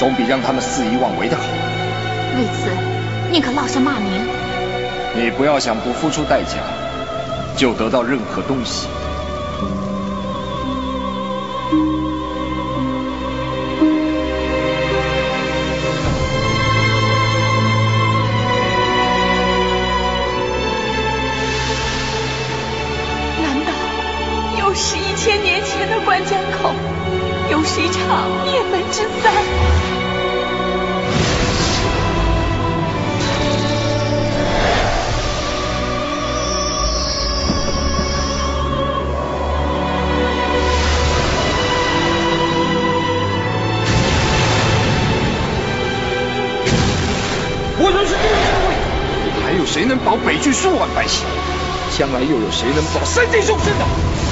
总比让他们肆意妄为的好。 为此，宁可落下骂名。 你不要想不付出代价就得到任何东西。 难道又是1000年前的关江口，又是一场灭门之灾？ 我若是第一位，还有谁能保北郡数万百姓？将来又有谁能保3界众生呢？